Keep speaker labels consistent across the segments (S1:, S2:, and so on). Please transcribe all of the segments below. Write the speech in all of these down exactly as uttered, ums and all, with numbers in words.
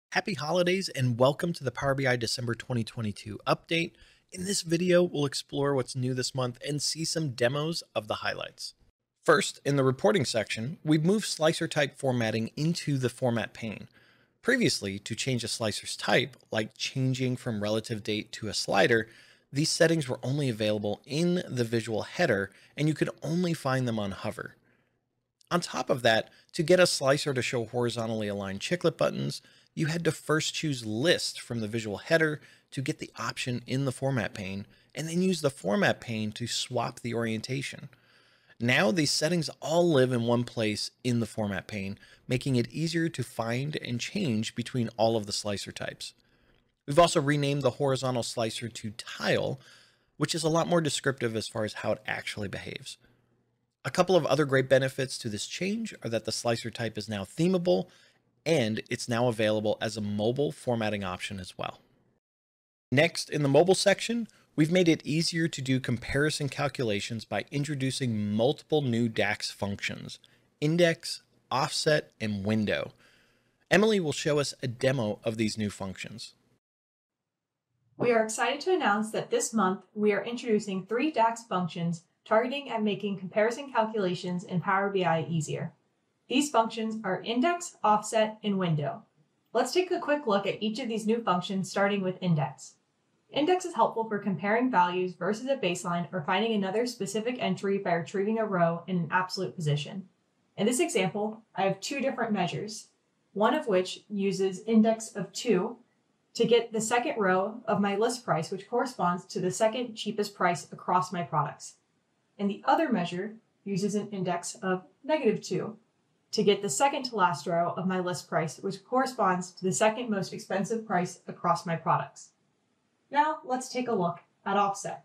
S1: Happy holidays and welcome to the Power B I December twenty twenty-two update. In this video, we'll explore what's new this month and see some demos of the highlights. First, in the reporting section, we've moved slicer type formatting into the Format Pane. Previously, to change a slicer's type, like changing from relative date to a slider, these settings were only available in the visual header and you could only find them on hover. On top of that, to get a slicer to show horizontally aligned chiclet buttons, you had to first choose List from the visual header to get the option in the Format Pane, and then use the Format Pane to swap the orientation. Now these settings all live in one place in the Format Pane, making it easier to find and change between all of the slicer types. We've also renamed the horizontal slicer to Tile, which is a lot more descriptive as far as how it actually behaves. A couple of other great benefits to this change are that the slicer type is now themable, and it's now available as a mobile formatting option as well. Next, in the mobile section, we've made it easier to do comparison calculations by introducing multiple new DAX functions: index, offset, and window. Emily will show us a demo of these new functions.
S2: We are excited to announce that this month we are introducing three DAX functions targeting at making comparison calculations in Power B I easier. These functions are index, offset, and window. Let's take a quick look at each of these new functions, starting with index. Index is helpful for comparing values versus a baseline or finding another specific entry by retrieving a row in an absolute position. In this example, I have two different measures, one of which uses index of two to get the second row of my list price, which corresponds to the second cheapest price across my products. And the other measure uses an index of negative two to get the second to last row of my list price, which corresponds to the second most expensive price across my products. Now let's take a look at offset.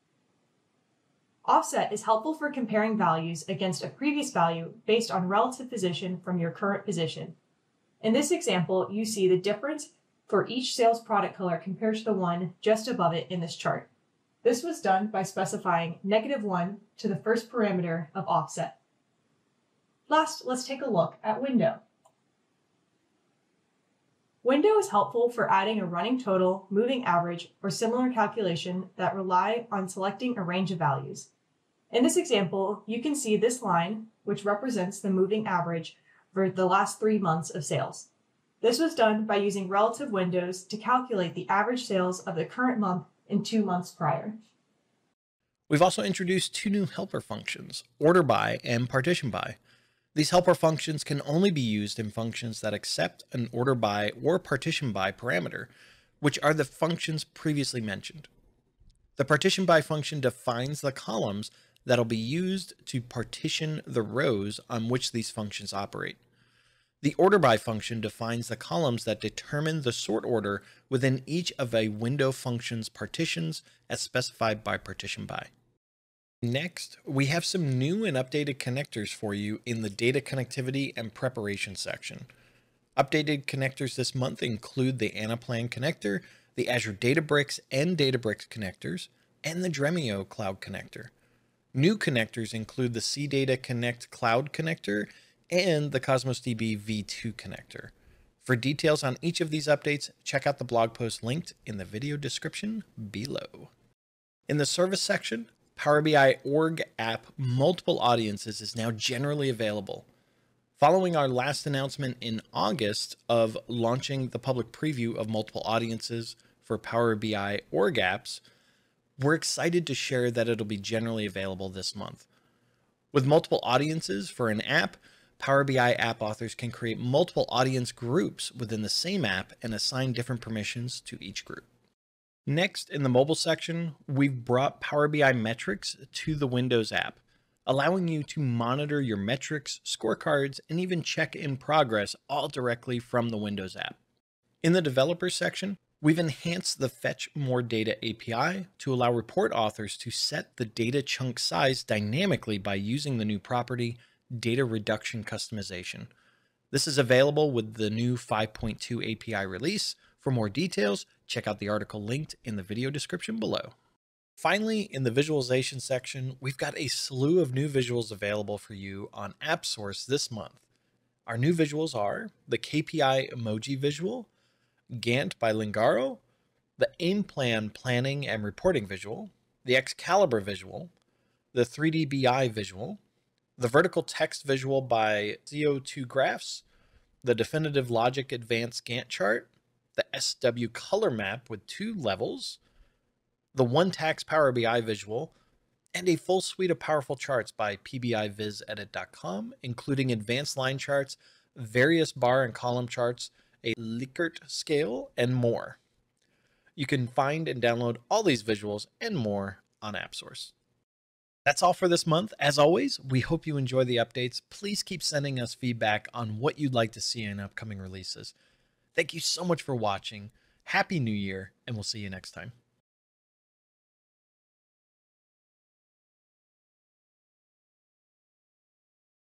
S2: Offset is helpful for comparing values against a previous value based on relative position from your current position. In this example, you see the difference for each sales product color compared to the one just above it in this chart. This was done by specifying negative one to the first parameter of offset. Last, let's take a look at window. Window is helpful for adding a running total, moving average, or similar calculation that rely on selecting a range of values. In this example, you can see this line, which represents the moving average for the last three months of sales. This was done by using relative windows to calculate the average sales of the current month in two months prior.
S1: We've also introduced two new helper functions, order by and partition by. These helper functions can only be used in functions that accept an order by or partition by parameter, which are the functions previously mentioned. The partition by function defines the columns that'll be used to partition the rows on which these functions operate. The order by function defines the columns that determine the sort order within each of a window function's partitions as specified by partition by. Next, we have some new and updated connectors for you in the data connectivity and preparation section. Updated connectors this month include the Anaplan connector, the Azure Databricks and Databricks connectors, and the Dremio Cloud connector. New connectors include the CData Connect Cloud connector and the Cosmos D B V two connector. For details on each of these updates, check out the blog post linked in the video description below. In the service section, Power B I Org app Multiple Audiences is now generally available. Following our last announcement in August of launching the public preview of Multiple Audiences for Power B I Org apps, we're excited to share that it'll be generally available this month. With multiple audiences for an app, Power B I app authors can create multiple audience groups within the same app and assign different permissions to each group. Next, in the mobile section, we've brought Power B I metrics to the Windows app, allowing you to monitor your metrics, scorecards, and even check in progress all directly from the Windows app. In the developer section, we've enhanced the Fetch More Data A P I to allow report authors to set the data chunk size dynamically by using the new property Data Reduction Customization. This is available with the new five point two A P I release. For more details, check out the article linked in the video description below. Finally, in the visualization section, we've got a slew of new visuals available for you on AppSource this month. Our new visuals are the K P I emoji visual, Gantt by Lingaro, the Anaplan planning and reporting visual, the Excalibur visual, the three D B I visual, the vertical text visual by C O two Graphs, the Definitive Logic Advanced Gantt chart, the S W color map with two levels, the one tax Power B I visual, and a full suite of powerful charts by P B I Viz Edit dot com, including advanced line charts, various bar and column charts, a Likert scale, and more. You can find and download all these visuals and more on AppSource. That's all for this month. As always, we hope you enjoy the updates. Please keep sending us feedback on what you'd like to see in upcoming releases. Thank you so much for watching. Happy New Year, and we'll see you next time.